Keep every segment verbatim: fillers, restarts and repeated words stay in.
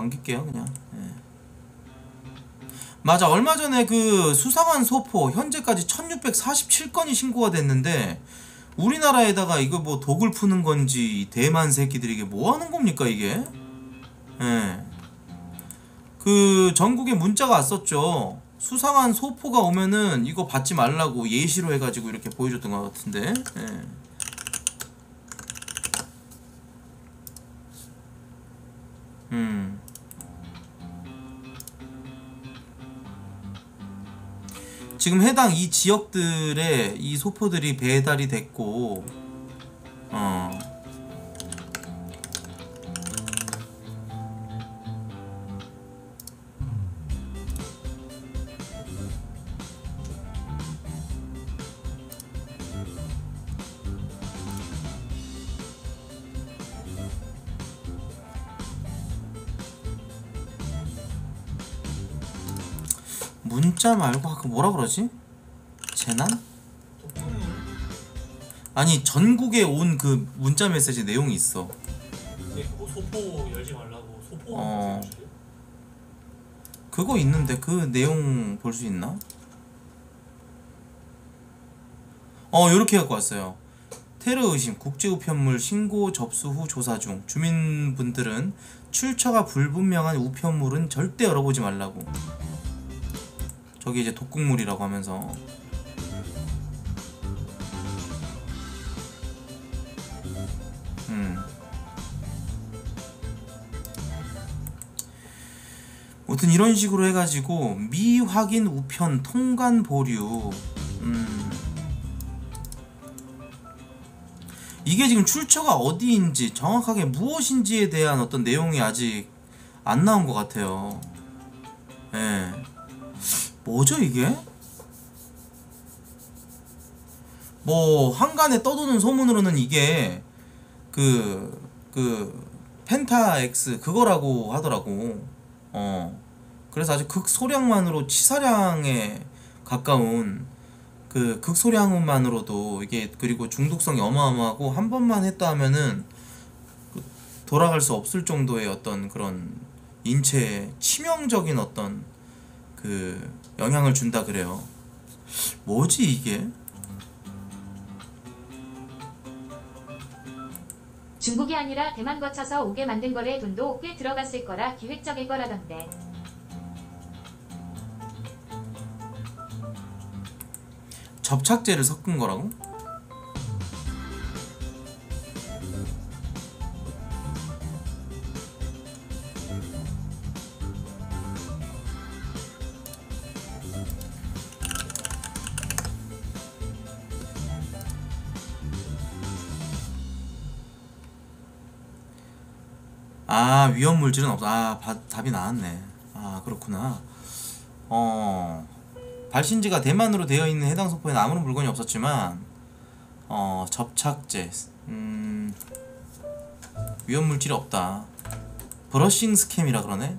넘길게요 그냥. 예. 맞아, 얼마 전에 그 수상한 소포 현재까지 천육백사십칠 건이 신고가 됐는데 우리나라에다가 이거 뭐 독을 푸는 건지 대만 새끼들이 이게 뭐 하는 겁니까 이게? 예. 그 전국에 문자가 왔었죠. 수상한 소포가 오면은 이거 받지 말라고 예시로 해가지고 이렇게 보여줬던 것 같은데. 예. 음. 지금 해당 이 지역들에 이 소포들이 배달이 됐고, 어. 문자 말고 아까 뭐라 그러지? 재난? 아니 전국에 온 그 문자 메시지 내용이 있어. 네, 그거 소포 열지 말라고 소포. 어. 그거 있는데 그 내용 볼 수 있나? 어 요렇게 갖고 왔어요. 테러 의심 국제우편물 신고 접수 후 조사 중 주민분들은 출처가 불분명한 우편물은 절대 열어보지 말라고. 저기 이제 독극물이라고 하면서 음. 아무튼 이런 식으로 해가지고 미확인 우편 통관 보류. 음. 이게 지금 출처가 어디인지 정확하게 무엇인지에 대한 어떤 내용이 아직 안 나온 것 같아요. 예. 네. 뭐죠 이게? 뭐 한간에 떠도는 소문으로는 이게 그 그 펜타 X 그거라고 하더라고. 어 그래서 아주 극소량만으로 치사량에 가까운 그 극소량만으로도 이게 그리고 중독성이 어마어마하고 한 번만 했다 하면은 그 돌아갈 수 없을 정도의 어떤 그런 인체에 치명적인 어떤 그 영향을 준다 그래요. 뭐지 이게? 중국이 아니라 대만 거쳐서 오게 만든 거래 돈도 꽤 들어갔을 거라 기획적일 거라던데. 접착제를 섞은 거라고? 아 위험 물질은 없어. 아 바, 답이 나왔네. 아 그렇구나. 어 발신지가 대만으로 되어 있는 해당 소포에는 아무런 물건이 없었지만 어 접착제 음 위험 물질이 없다. 브러싱 스캠이라 그러네.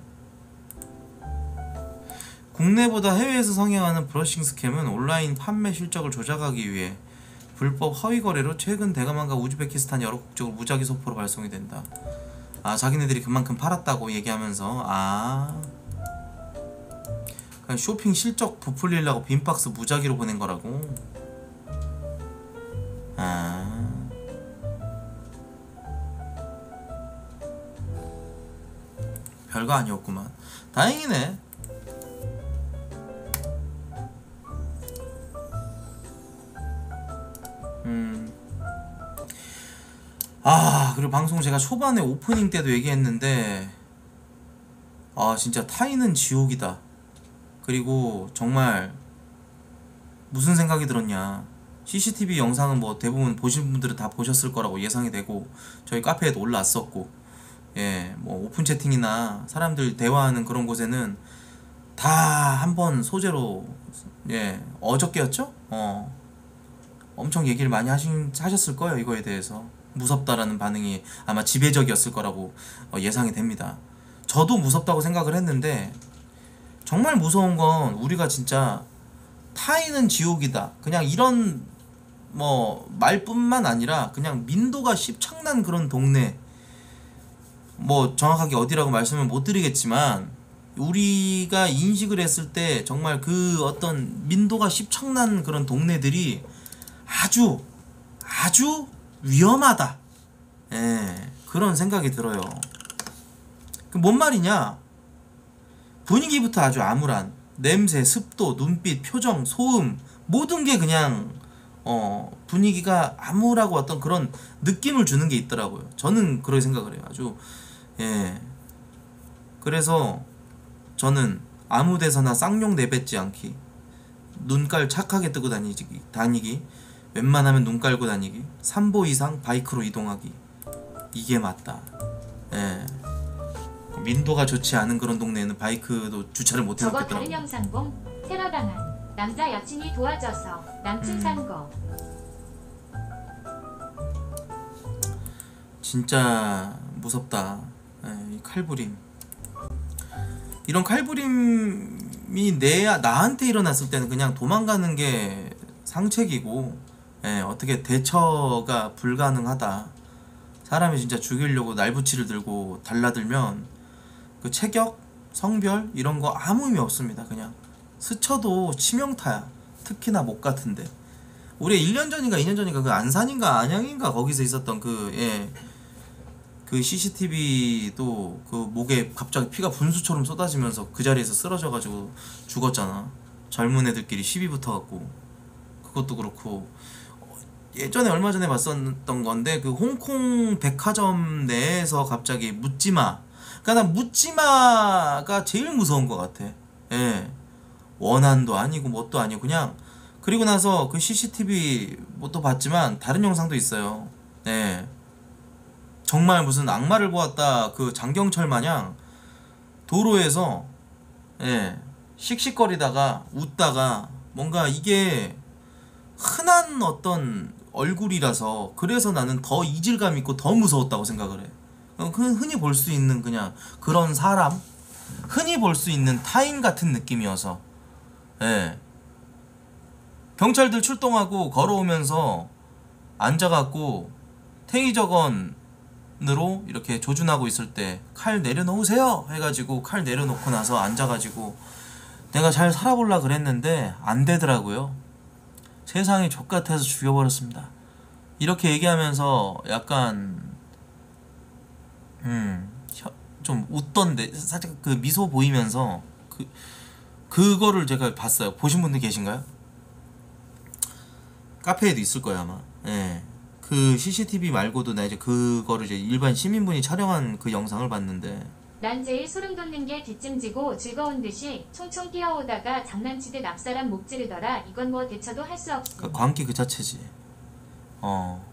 국내보다 해외에서 성행하는 브러싱 스캠은 온라인 판매 실적을 조작하기 위해 불법 허위 거래로 최근 대만과 우즈베키스탄 여러 국적으로 무작위 소포로 발송이 된다. 아 자기네들이 그만큼 팔았다고 얘기하면서 아 그냥 쇼핑 실적 부풀리려고 빈박스 무작위로 보낸 거라고. 아 별거 아니었구만. 다행이네. 음. 아 그리고 방송 제가 초반에 오프닝 때도 얘기했는데 아 진짜 타이는 지옥이다. 그리고 정말 무슨 생각이 들었냐, 씨씨티비 영상은 뭐 대부분 보신 분들은 다 보셨을 거라고 예상이 되고 저희 카페에도 올라왔었고, 예, 뭐 오픈 채팅이나 사람들 대화하는 그런 곳에는 다 한번 소재로, 예, 어저께였죠? 어 엄청 얘기를 많이 하신, 하셨을 거예요. 이거에 대해서 무섭다라는 반응이 아마 지배적이었을 거라고 어, 예상이 됩니다. 저도 무섭다고 생각을 했는데 정말 무서운 건 우리가 진짜 타인은 지옥이다, 그냥 이런 뭐 말뿐만 아니라 그냥 민도가 십창난 그런 동네, 뭐 정확하게 어디라고 말씀을 못 드리겠지만 우리가 인식을 했을 때 정말 그 어떤 민도가 십창난 그런 동네들이 아주 아주 위험하다. 예, 그런 생각이 들어요. 그 뭔 말이냐? 분위기부터 아주 암울한 냄새, 습도, 눈빛, 표정, 소음 모든 게 그냥 어 분위기가 암울하고 어떤 그런 느낌을 주는 게 있더라고요. 저는 그렇게 생각을 해요. 아주 예. 그래서 저는 아무 데서나 쌍욕 내뱉지 않기, 눈깔 착하게 뜨고 다니기, 다니기, 웬만하면 눈 깔고 다니기, 삼 보 이상 바이크로 이동하기, 이게 맞다. 예. 민도가 좋지 않은 그런 동네에는 바이크도 주차를 못 저거 다른 해놓겠더라고. 영상 봄 테러당한 남자 여친이 도와줘서 남친 음. 산 거. 진짜 무섭다. 예, 이 칼부림. 이런 칼부림이 내 나한테 일어났을 때는 그냥 도망가는 게 상책이고, 예, 어떻게 대처가 불가능하다. 사람이 진짜 죽이려고 날붙이를 들고 달라들면 그 체격, 성별 이런 거 아무 의미 없습니다. 그냥 스쳐도 치명타야. 특히나 목 같은데. 우리 일 년 전인가 이 년 전인가 그 안산인가 안양인가 거기서 있었던 그 예. 그 씨씨티비도 그 목에 갑자기 피가 분수처럼 쏟아지면서 그 자리에서 쓰러져가지고 죽었잖아. 젊은 애들끼리 시비 붙어갖고. 그것도 그렇고 예전에 얼마 전에 봤었던 건데 그 홍콩 백화점 내에서 갑자기 묻지마. 그러니까 난 묻지마가 제일 무서운 것 같아. 예. 원한도 아니고 뭣도 아니고 그냥. 그리고 나서 그 씨씨티비 뭐 또 봤지만 다른 영상도 있어요. 예. 정말 무슨 악마를 보았다 그 장경철 마냥 도로에서 예, 씩씩거리다가 웃다가 뭔가 이게 흔한 어떤 얼굴이라서 그래서 나는 더 이질감 있고 더 무서웠다고 생각을 해. 어, 그 흔히 볼 수 있는 그냥 그런 사람, 흔히 볼 수 있는 타인 같은 느낌이어서 예. 경찰들 출동하고 걸어오면서 앉아갖고 테이저건으로 이렇게 조준하고 있을 때 칼 내려놓으세요 해가지고 칼 내려놓고 나서 앉아가지고 내가 잘 살아보려 그랬는데 안 되더라고요. 세상이 족같아서 죽여버렸습니다. 이렇게 얘기하면서 약간 음, 좀 웃던데 살짝 그 미소 보이면서 그 그거를 제가 봤어요. 보신 분들 계신가요? 카페에도 있을 거예요 아마. 예. 그 씨씨티비 말고도 나 이제 그거를 이제 일반 시민분이 촬영한 그 영상을 봤는데 난 제일 소름 돋는 게 뒷짐지고 즐거운 듯이 총총 뛰어오다가 장난치듯 앞사람 목 찌르더라. 이건 뭐 대처도 할 수 없음. 그 광기 그 자체지. 어.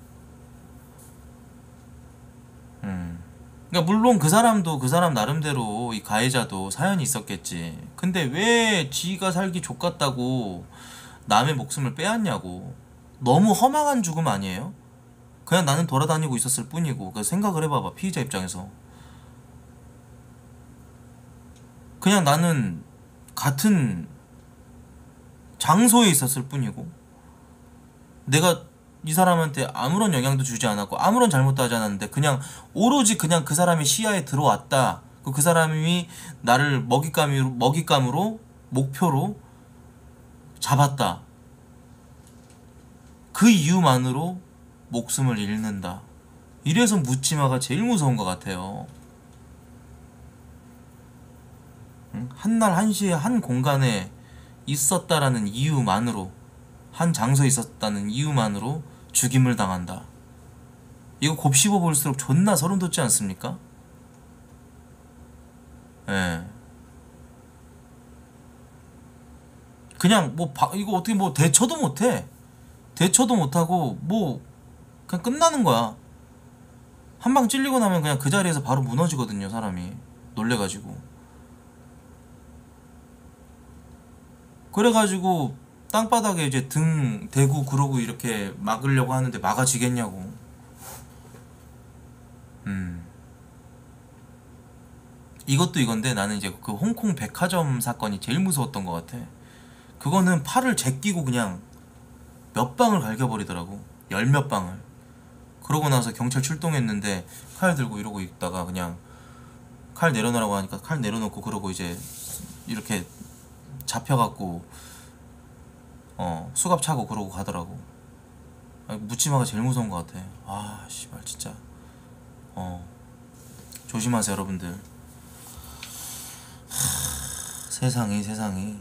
음. 그러니까 물론 그 사람도 그 사람 나름대로 이 가해자도 사연이 있었겠지. 근데 왜 지가 살기 족같다고 남의 목숨을 빼앗냐고. 너무 허망한 죽음 아니에요? 그냥 나는 돌아다니고 있었을 뿐이고. 그 생각을 해봐봐 피의자 입장에서. 그냥 나는 같은 장소에 있었을 뿐이고 내가 이 사람한테 아무런 영향도 주지 않았고 아무런 잘못도 하지 않았는데 그냥 오로지 그냥 그 사람의 시야에 들어왔다. 그 사람이 나를 먹잇감으로, 먹잇감으로 목표로 잡았다. 그 이유만으로 목숨을 잃는다. 이래서 묻지마가 제일 무서운 것 같아요. 응? 한날 한시에 한 공간에 있었다라는 이유만으로, 한 장소에 있었다는 이유만으로 죽임을 당한다. 이거 곱씹어 볼수록 존나 소름 돋지 않습니까? 예. 그냥 뭐 바, 이거 어떻게 뭐 대처도 못해. 대처도 못하고 뭐 그냥 끝나는 거야. 한 방 찔리고 나면 그냥 그 자리에서 바로 무너지거든요 사람이. 놀래가지고. 그래가지고 땅바닥에 이제 등 대고 그러고 이렇게 막으려고 하는데 막아지겠냐고. 음. 이것도 이건데 나는 이제 그 홍콩 백화점 사건이 제일 무서웠던 것 같아. 그거는 팔을 제끼고 그냥 몇 방을 갈겨버리더라고. 열 몇 방을. 그러고 나서 경찰 출동했는데 칼 들고 이러고 있다가 그냥 칼 내려놓으라고 하니까 칼 내려놓고 그러고 이제 이렇게 잡혀갖고 어 수갑 차고 그러고 가더라고. 아니, 묻지마가 제일 무서운 것 같아. 아 씨발 진짜 어 조심하세요 여러분들. 하, 세상이 세상이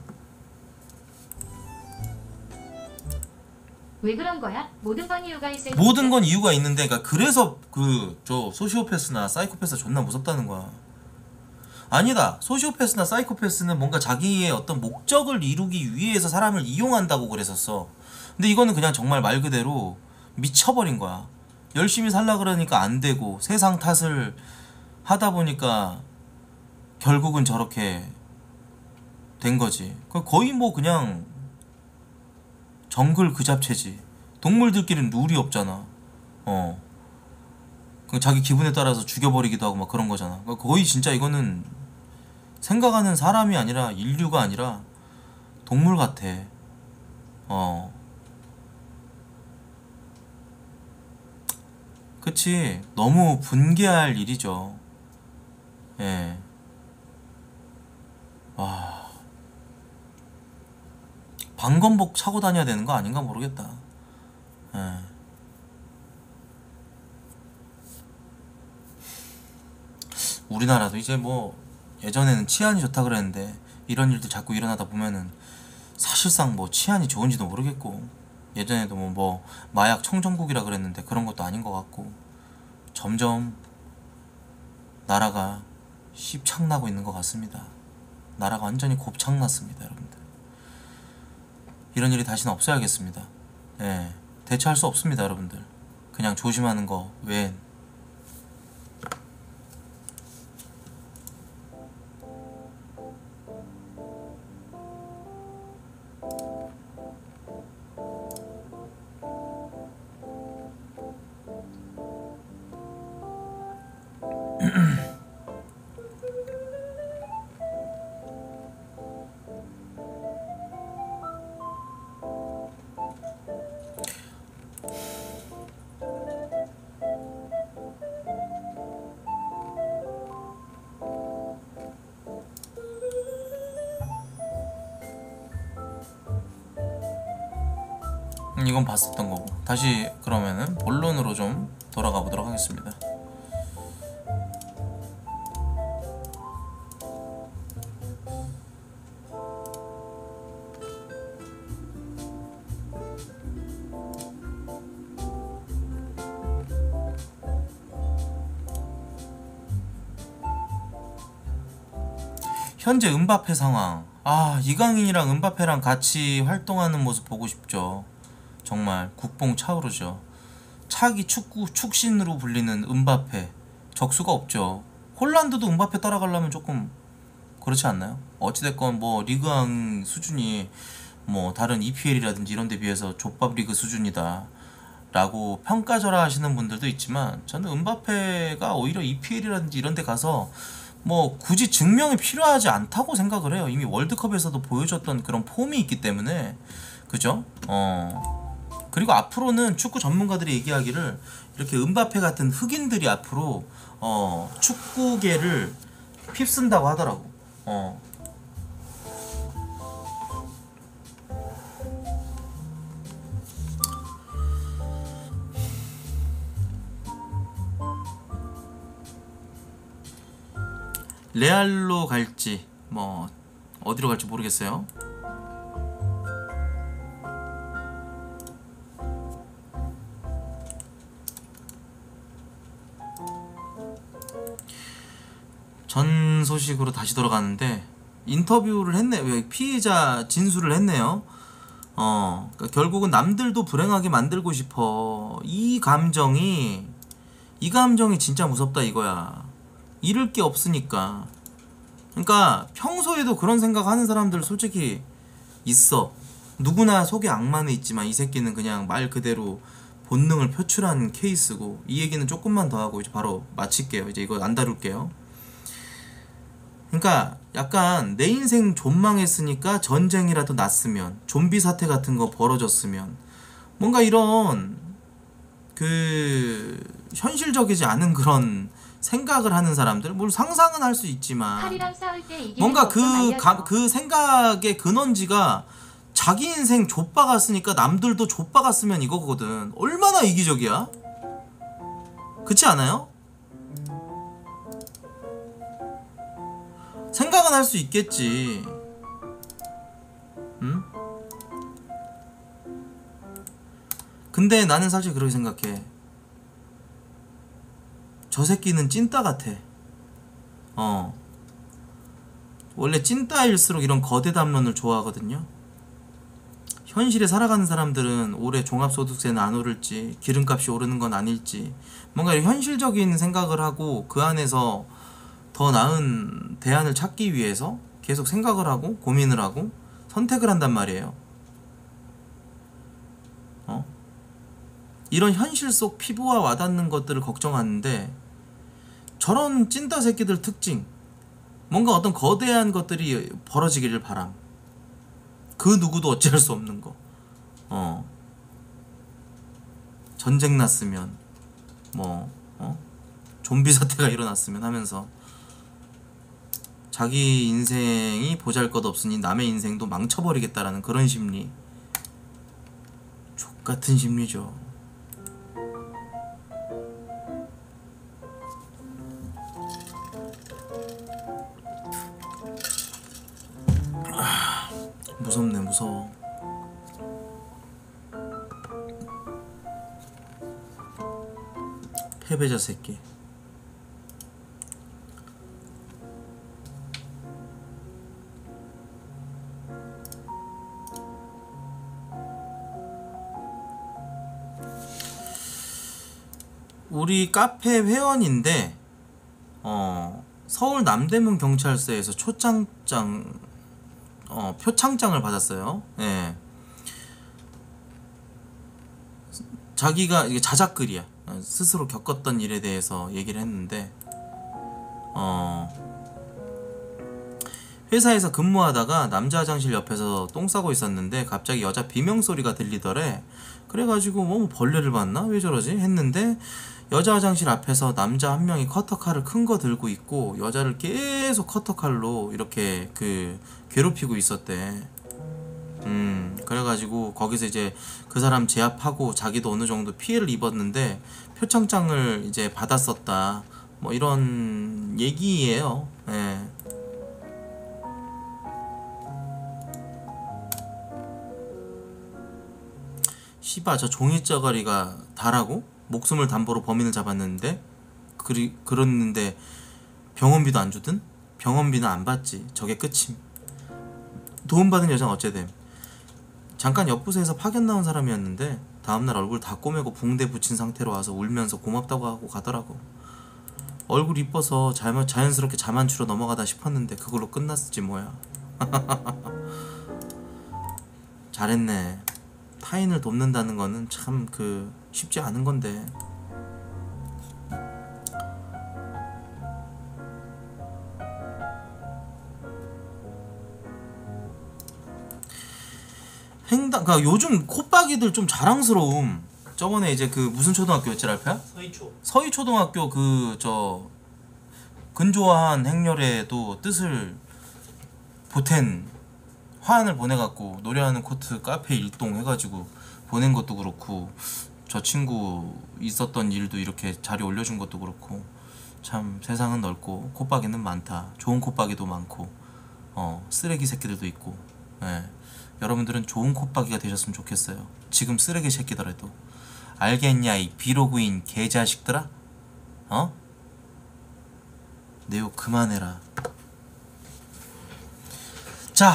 왜 그런 거야? 모든 건 이유가 있을 모든 텐데. 건 이유가 있는데, 그러니까 그래서 그 저 소시오패스나 사이코패스가 존나 무섭다는 거야. 아니다. 소시오패스나 사이코패스는 뭔가 자기의 어떤 목적을 이루기 위해서 사람을 이용한다고 그랬었어. 근데 이거는 그냥 정말 말 그대로 미쳐버린 거야. 열심히 살라 그러니까 안 되고 세상 탓을 하다 보니까 결국은 저렇게 된 거지. 거의 뭐 그냥 정글 그 잡채지. 동물들끼리는 룰이 없잖아. 어. 그 자기 기분에 따라서 죽여버리기도 하고 막 그런 거잖아. 거의 진짜 이거는 생각하는 사람이 아니라 인류가 아니라 동물 같아. 어. 그치. 너무 분개할 일이죠. 예. 와. 방검복 차고 다녀야 되는 거 아닌가 모르겠다. 예. 우리나라도 이제 뭐 예전에는 치안이 좋다 그랬는데 이런 일도 자꾸 일어나다 보면은 사실상 뭐 치안이 좋은지도 모르겠고, 예전에도 뭐, 뭐 마약 청정국이라 그랬는데 그런 것도 아닌 것 같고, 점점 나라가 씹창나고 있는 것 같습니다. 나라가 완전히 곱창났습니다 여러분들. 이런 일이 다시는 없어야겠습니다. 예, 대처할 수 없습니다 여러분들. 그냥 조심하는 거 외엔. 이건 봤었던 거고. 다시 그러면은 본론으로 좀 돌아가 보도록 하겠습니다. 현재 은바페 상황. 아, 이강인이랑 은바페랑 같이 활동하는 모습 보고 싶죠. 정말 국뽕 차오르죠. 차기 축구 축신으로 불리는 은바페, 적수가 없죠. 홀란드도 은바페 따라가려면 조금 그렇지 않나요? 어찌됐건 뭐 리그왕 수준이 뭐 다른 이피엘이라든지 이런 데 비해서 족밥 리그 수준이다 라고 평가절하 하시는 분들도 있지만, 저는 은바페가 오히려 이피엘이라든지 이런 데 가서 뭐 굳이 증명이 필요하지 않다고 생각을 해요. 이미 월드컵에서도 보여줬던 그런 폼이 있기 때문에. 그죠? 어. 그리고 앞으로는 축구 전문가들이 얘기하기를 이렇게 은바페 같은 흑인들이 앞으로 어 축구계를 휩쓴다고 하더라고. 어. 레알로 갈지 뭐 어디로 갈지 모르겠어요. 전 소식으로 다시 돌아가는데, 인터뷰를 했네. 왜 피해자 진술을 했네요. 어, 그러니까 결국은 남들도 불행하게 만들고 싶어. 이 감정이 이 감정이 진짜 무섭다 이거야. 잃을 게 없으니까. 그러니까 평소에도 그런 생각하는 사람들 솔직히 있어. 누구나 속에 악마는 있지만 이 새끼는 그냥 말 그대로 본능을 표출한 케이스고. 이 얘기는 조금만 더 하고 이제 바로 마칠게요. 이제 이거 안 다룰게요. 그러니까 약간 내 인생 존망했으니까 전쟁이라도 났으면, 좀비 사태 같은 거 벌어졌으면, 뭔가 이런 그 현실적이지 않은 그런 생각을 하는 사람들, 물론 상상은 할 수 있지만 칼이랑 싸울 때 이기는 뭔가 법 좀 그, 알려줘. 가, 그 생각의 근원지가 자기 인생 좆박았으니까 남들도 좆박았으면 이거거든. 얼마나 이기적이야? 그렇지 않아요? 생각은 할 수 있겠지. 응? 근데 나는 사실 그렇게 생각해. 저 새끼는 찐따 같아. 어. 원래 찐따일수록 이런 거대 담론을 좋아하거든요. 현실에 살아가는 사람들은 올해 종합소득세는 안 오를지, 기름값이 오르는 건 아닐지, 뭔가 현실적인 생각을 하고 그 안에서 더 나은 대안을 찾기 위해서 계속 생각을 하고 고민을 하고 선택을 한단 말이에요. 어? 이런 현실 속 피부와 와닿는 것들을 걱정하는데, 저런 찐따 새끼들 특징, 뭔가 어떤 거대한 것들이 벌어지기를 바람. 그 누구도 어찌할 수 없는 거. 어. 전쟁 났으면, 뭐, 어? 좀비 사태가 일어났으면 하면서 자기 인생이 보잘것없으니 남의 인생도 망쳐버리겠다라는 그런 심리. 족같은 심리죠. 무섭네, 무서워. 패배자 새끼. 우리 카페 회원인데 어 서울 남대문 경찰서에서 초창장 어 표창장을 받았어요. 예. 자기가 이게 자작글이야. 스스로 겪었던 일에 대해서 얘기를 했는데, 어 회사에서 근무하다가 남자 화장실 옆에서 똥 싸고 있었는데 갑자기 여자 비명 소리가 들리더래. 그래가지고 뭐 벌레를 봤나? 왜 저러지? 했는데 여자 화장실 앞에서 남자 한 명이 커터칼을 큰 거 들고 있고 여자를 계속 커터칼로 이렇게 그 괴롭히고 있었대. 음 그래가지고 거기서 이제 그 사람 제압하고 자기도 어느 정도 피해를 입었는데 표창장을 이제 받았었다. 뭐 이런 얘기예요. 예. 씨바 저 종이쩌가리가 다라고? 목숨을 담보로 범인을 잡았는데 그리, 그랬는데 병원비도 안 주든? 병원비는 안 받지. 저게 끝임. 도움받은 여자는 어째됨. 잠깐 옆부서에서 파견 나온 사람이었는데 다음날 얼굴 다 꼬매고 붕대 붙인 상태로 와서 울면서 고맙다고 하고 가더라고. 얼굴 이뻐서 자, 자연스럽게 자만추로 넘어가다 싶었는데 그걸로 끝났지 뭐야. 잘했네. 타인을 돕는다는 거는 참 그 쉽지 않은 건데. 횡단, 그니까 요즘 콧박이들 좀 자랑스러움. 저번에 이제 그 무슨 초등학교였지, 랄프야? 서희초. 서희초등학교 그 저 근조한 행렬에도 뜻을 보탠 화환을 보내갖고 노래하는 코트 카페 일동 해가지고 보낸 것도 그렇고, 저 친구 있었던 일도 이렇게 자리 올려준 것도 그렇고, 참 세상은 넓고 콧박이는 많다. 좋은 콧박이도 많고 어 쓰레기 새끼들도 있고. 예. 여러분들은 좋은 콧박이가 되셨으면 좋겠어요. 지금 쓰레기 새끼더라도. 알겠냐 이 비로구인 개자식들아? 어? 내 욕 그만해라. 자,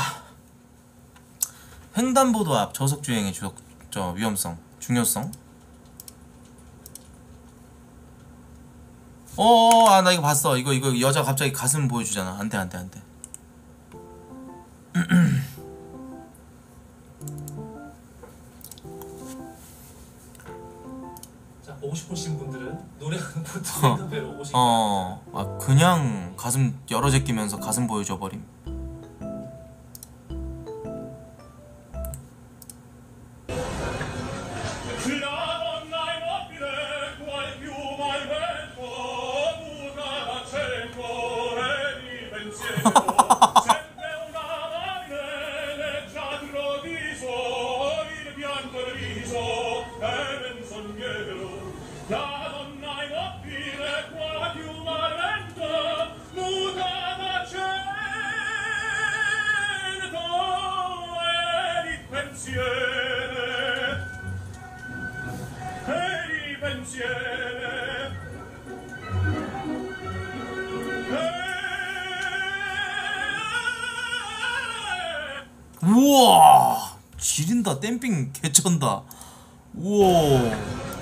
횡단보도 앞 저속주행의 주, 저 위험성, 중요성. 어어, 아, 나 이거 봤어. 이거 이거 여자 갑자기 가슴 보여주잖아. 안돼 안돼 안돼. 자, 보고 싶으신 분들은 노래하는 코트 횡단배로 오시기 어, 아, 그냥 가슴 열어 제끼면서 가슴 보여줘 버림. 우와 지린다. 댐핑 개쩐다. 우와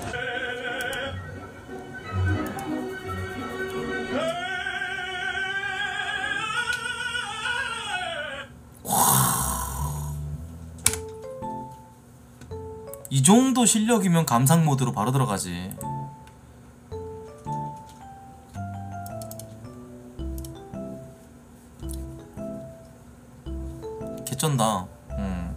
이 정도 실력이면 감상 모드로 바로 들어가지. 개쩐다. 음.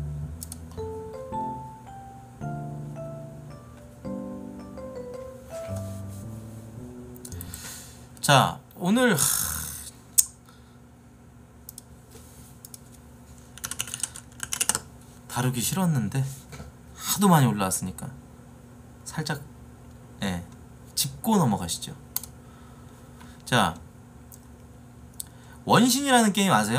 자 오늘 하... 다루기 싫었는데 하도 많이 올라왔으니까 살짝 예 짚고 넘어가시죠. 자 원신이라는 게임 아세요?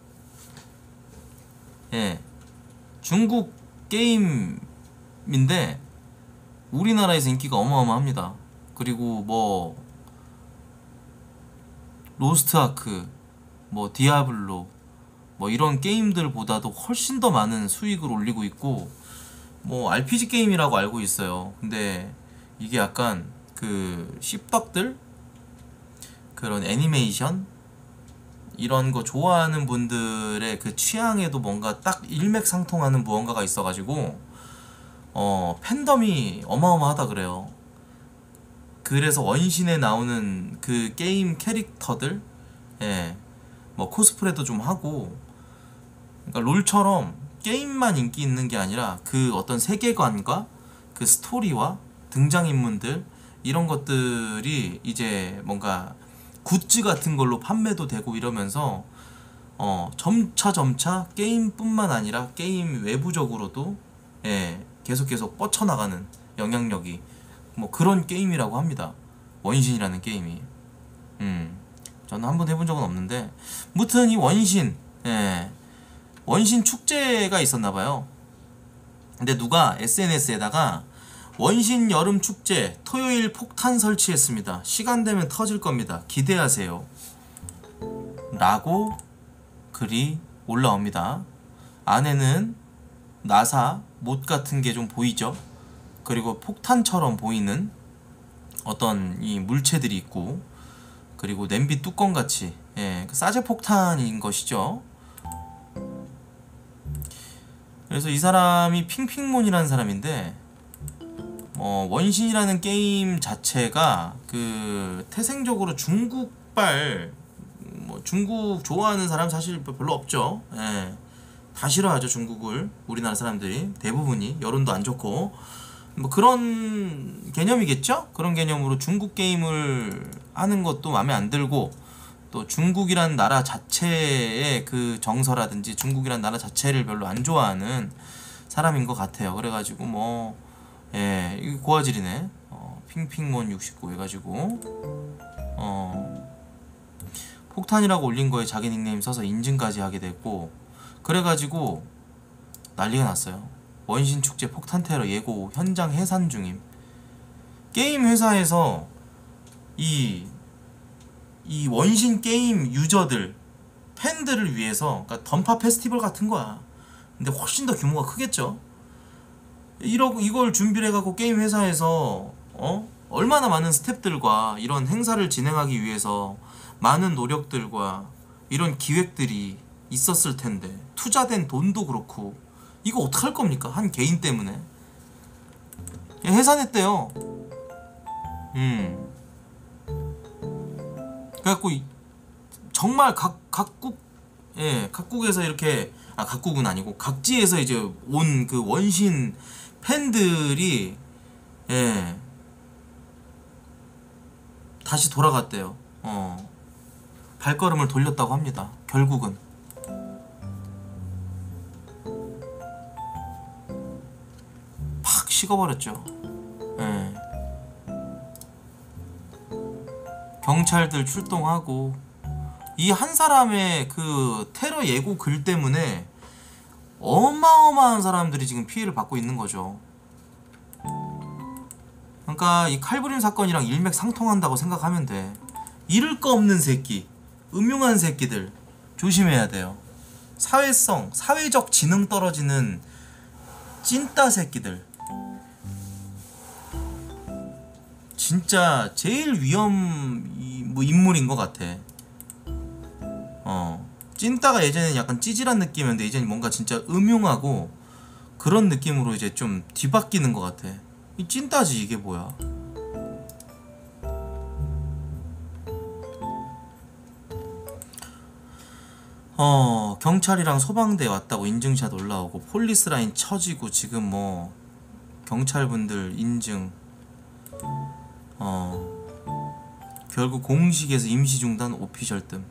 예 중국 게임인데 우리나라에서 인기가 어마어마합니다. 그리고 뭐 로스트아크 뭐 디아블로 뭐 이런 게임들보다도 훨씬 더 많은 수익을 올리고 있고 뭐 알피지 게임이라고 알고 있어요. 근데 이게 약간 그 씹덕들 그런 애니메이션 이런 거 좋아하는 분들의 그 취향에도 뭔가 딱 일맥상통하는 무언가가 있어가지고 어 팬덤이 어마어마하다 그래요. 그래서 원신에 나오는 그 게임 캐릭터들 예 뭐 코스프레도 좀 하고 그러니까 롤처럼 게임만 인기 있는 게 아니라 그 어떤 세계관과 그 스토리와 등장인물들 이런 것들이 이제 뭔가 굿즈 같은 걸로 판매도 되고 이러면서 어 점차 점차 게임뿐만 아니라 게임 외부적으로도 예 계속 계속 뻗쳐나가는 영향력이 뭐 그런 게임이라고 합니다. 원신이라는 게임이. 음 저는 한번 해본 적은 없는데 무튼 이 원신 예 원신 축제가 있었나봐요. 근데 누가 에스엔에스에다가 원신 여름 축제 토요일 폭탄 설치했습니다. 시간 되면 터질 겁니다. 기대하세요. 라고 글이 올라옵니다. 안에는 나사 못 같은 게 좀 보이죠. 그리고 폭탄처럼 보이는 어떤 이 물체들이 있고 그리고 냄비 뚜껑 같이 예, 싸제 폭탄인 것이죠. 그래서 이 사람이 핑핑몬이라는 사람인데 어, 원신이라는 게임 자체가 그 태생적으로 중국발 뭐 중국 좋아하는 사람 사실 별로 없죠. 예. 다 싫어하죠 중국을. 우리나라 사람들이 대부분이 여론도 안 좋고 뭐 그런 개념이겠죠. 그런 개념으로 중국 게임을 하는 것도 마음에 안 들고 또 중국이란 나라 자체의 그 정서라든지 중국이란 나라 자체를 별로 안 좋아하는 사람인 것 같아요. 그래가지고 뭐 예, 이거 고화질이네. 어, 핑핑몬 육십구 해가지고 어, 폭탄이라고 올린 거에 자기 닉네임 써서 인증까지 하게 됐고 그래가지고 난리가 났어요. 원신 축제 폭탄 테러 예고 현장 해산 중임. 게임 회사에서 이 이 원신 게임 유저들 팬들을 위해서 그러니까 던파 페스티벌 같은 거야. 근데 훨씬 더 규모가 크겠죠. 이러, 이걸 준비를 해갖고 게임 회사에서 어? 얼마나 많은 스태프들과 이런 행사를 진행하기 위해서 많은 노력들과 이런 기획들이 있었을 텐데 투자된 돈도 그렇고 이거 어떡할 겁니까? 한 개인 때문에 해산했대요. 음 그래갖고 정말 각, 각국 예, 각국에서 이렇게 아 각국은 아니고 각지에서 이제 온 그 원신 팬들이 예 다시 돌아갔대요. 어 발걸음을 돌렸다고 합니다. 결국은 팍 식어버렸죠. 예. 경찰들 출동하고 이 한 사람의 그 테러 예고 글 때문에 어마어마한 사람들이 지금 피해를 받고 있는 거죠. 그러니까 이 칼부림 사건이랑 일맥상통한다고 생각하면 돼. 잃을 거 없는 새끼, 음흉한 새끼들 조심해야 돼요. 사회성, 사회적 지능 떨어지는 찐따 새끼들 진짜 제일 위험 이- 뭐 인물인 것 같아. 어, 찐따가 예전에는 약간 찌질한 느낌이었는데 이제는 뭔가 진짜 음흉하고 그런 느낌으로 이제 좀 뒤바뀌는 것 같아. 이 찐따지 이게 뭐야? 어, 경찰이랑 소방대 왔다고 인증샷 올라오고 폴리스 라인 쳐지고 지금 뭐 경찰분들 인증 어, 결국 공식에서 임시 중단 오피셜 뜸.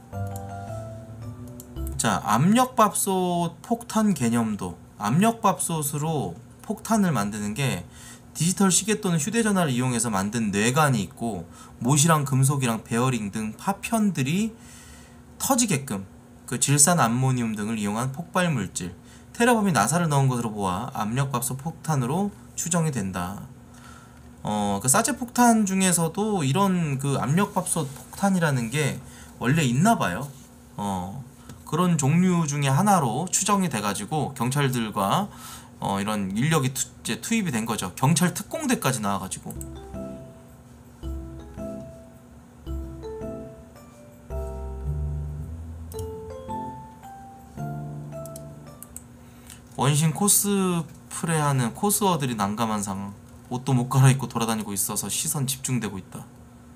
자, 압력밥솥 폭탄 개념도 압력밥솥으로 폭탄을 만드는 게 디지털 시계 또는 휴대전화를 이용해서 만든 뇌관이 있고 못이랑 금속이랑 베어링 등 파편들이 터지게끔 그 질산 암모늄 등을 이용한 폭발 물질, 테러범이 나사를 넣은 것으로 보아 압력밥솥 폭탄으로 추정이 된다. 어, 그 사제 폭탄 중에서도 이런 그 압력밥솥 폭탄이라는 게 원래 있나 봐요. 어, 그런 종류 중에 하나로 추정이 돼가지고 경찰들과 어, 이런 인력이 투, 이제 투입이 된 거죠. 경찰 특공대까지 나와가지고. 원신 코스프레하는 코스어들이 난감한 상황. 옷도 못 갈아입고 돌아다니고 있어서 시선 집중되고 있다.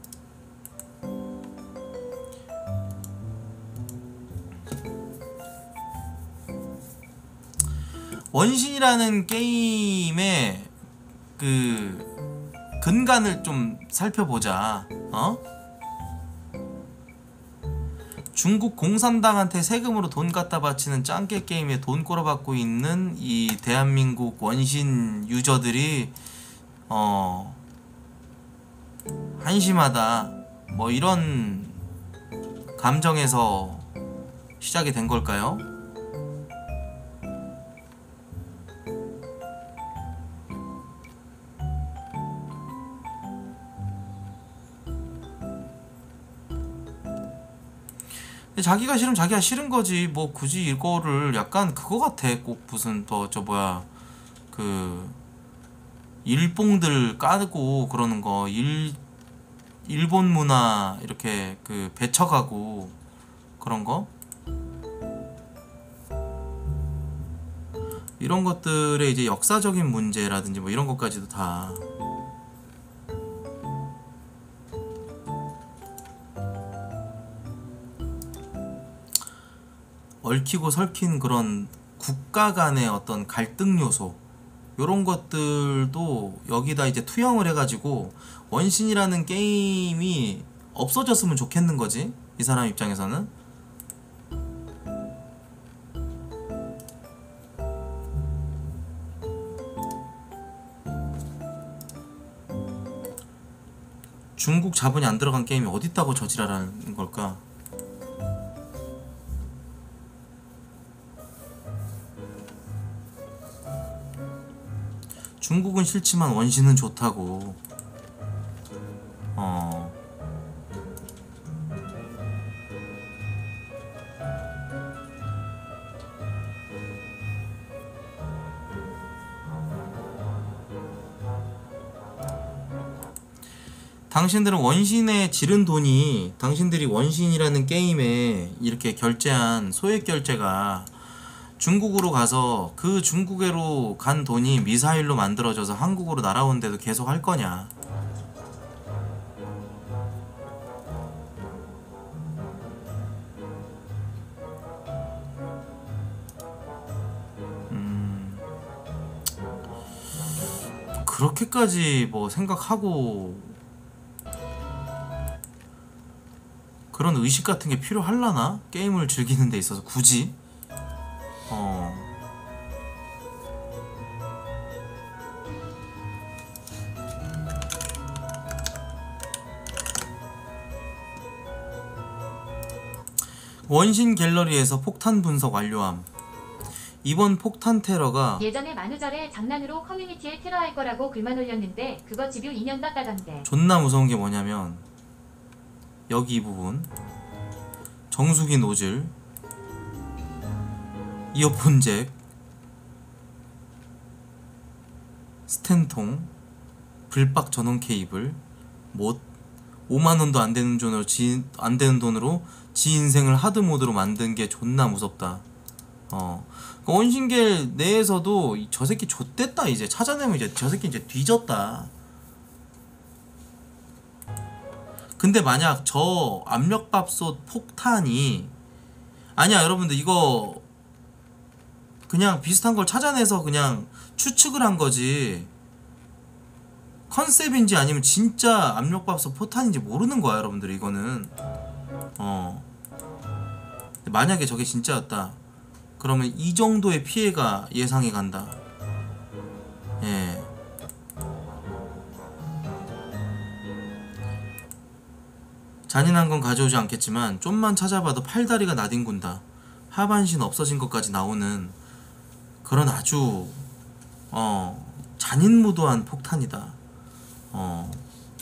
원신이라는 게임의 그 근간을 좀 살펴보자. 어? 중국 공산당한테 세금으로 돈 갖다 바치는 짱깨 게임에 돈 꼬라박고 있는 이 대한민국 원신 유저들이 어 한심하다 뭐 이런 감정에서 시작이 된 걸까요? 자기가 싫으면 자기가 싫은 거지. 뭐 굳이 이거를 약간 그거 같아. 꼭 무슨 또 저 뭐야 그 일뽕들 까고 그러는 거. 일 일본 문화 이렇게 그 배척하고 그런 거. 이런 것들의 이제 역사적인 문제라든지 뭐 이런 것까지도 다 얽히고 설킨 그런 국가 간의 어떤 갈등 요소 요런 것들도 여기다 이제 투영을 해가지고 원신이라는 게임이 없어졌으면 좋겠는 거지 이 사람 입장에서는. 중국 자본이 안 들어간 게임이 어딨다고 저지랄하는 걸까? 중국은 싫지만 원신은 좋다고. 어. 당신들은 원신에 지른 돈이 당신들이 원신이라는 게임에 이렇게 결제한 소액 결제가 중국으로 가서 그 중국으로 간 돈이 미사일로 만들어져서 한국으로 날아오는데도 계속 할 거냐? 음, 그렇게까지 뭐 생각하고 그런 의식 같은 게 필요할라나? 게임을 즐기는 데 있어서 굳이? 어. 원신 갤러리에서 폭탄 분석 완료함. 이번 폭탄 테러가 예전에 만우절에 장난으로 커뮤니티에 테러할 거라고 글만 올렸는데 그거 집유 이 년 땄다던데. 존나 무서운 게 뭐냐면 여기 이 부분 정수기 노즐, 이어폰 잭, 스텐통, 블박 전원 케이블, 못 오만 원도 안 되는 돈으로 지, 안 되는 돈으로 지 인생을 하드 모드로 만든 게 존나 무섭다. 어. 그 원신겔 내에서도 이- 저 새끼 좆됐다. 이제 찾아내면 이제 저 새끼 이제 뒤졌다. 근데 만약 저 압력밥솥 폭탄이 아니야 여러분들 이거 그냥 비슷한 걸 찾아내서 그냥 추측을 한 거지 컨셉인지 아니면 진짜 압력밥솥 포탄인지 모르는 거야 여러분들 이거는. 어 만약에 저게 진짜였다 그러면 이 정도의 피해가 예상이 간다. 예. 잔인한 건 가져오지 않겠지만 좀만 찾아봐도 팔다리가 나뒹군다, 하반신 없어진 것까지 나오는 그런 아주 어 잔인무도한 폭탄이다. 어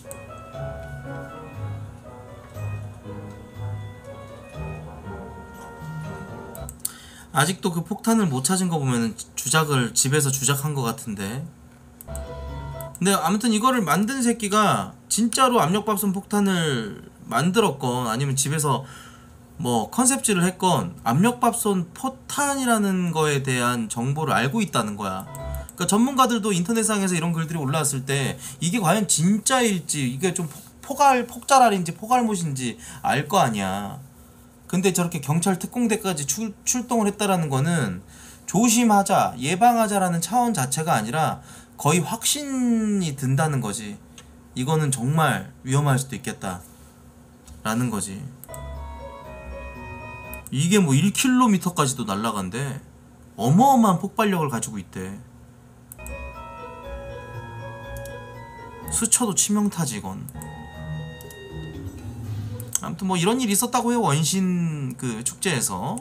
아직도 그 폭탄을 못 찾은 거 보면은 주작을 집에서 주작한 것 같은데. 근데 아무튼 이거를 만든 새끼가 진짜로 압력밥솥 폭탄을 만들었건 아니면 집에서 뭐 컨셉질을 했건 압력밥솥 포탄이라는 거에 대한 정보를 알고 있다는 거야. 그러니까 전문가들도 인터넷상에서 이런 글들이 올라왔을 때 이게 과연 진짜일지 이게 좀 포갈 폭자랄인지 포갈못인지 알 거 아니야. 근데 저렇게 경찰 특공대까지 출, 출동을 했다라는 거는 조심하자 예방하자라는 차원 자체가 아니라 거의 확신이 든다는 거지. 이거는 정말 위험할 수도 있겠다 라는 거지. 이게 뭐 일 킬로미터까지도 날아간대. 어마어마한 폭발력을 가지고 있대. 스쳐도 치명타지 이건. 아무튼 뭐 이런 일이 있었다고 해요 원신 그 축제에서.